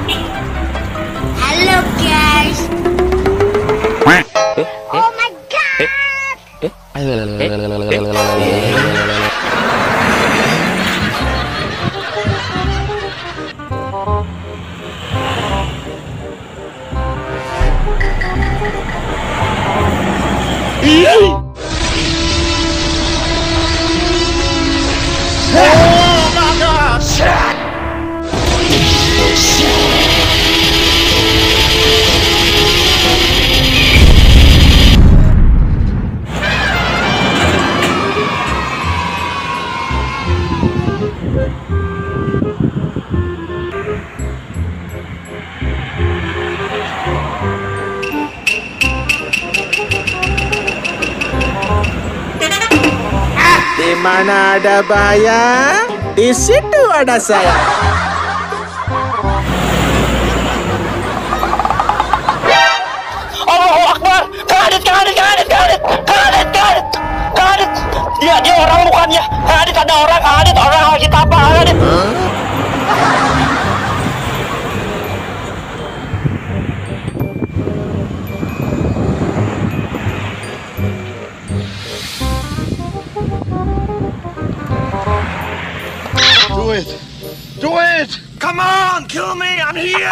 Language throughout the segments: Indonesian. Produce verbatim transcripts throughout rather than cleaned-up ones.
Halo guys. Oh my god. Oh my gosh! Di mana ada bahaya, di situ ada saya. Allahu Akbar! Khalid, Khalid, Khalid, Khalid, Khalid, Khalid, Khalid. Dia, dia orang bukannya. Khalid ada orang, Khalid orang lagi apa? Khalid. Do it! Do it! Come on, kill me! I'm here!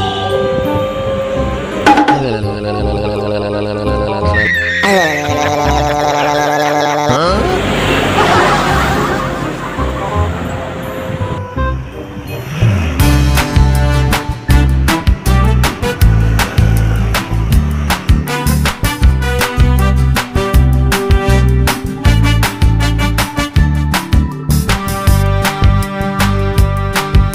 Halo.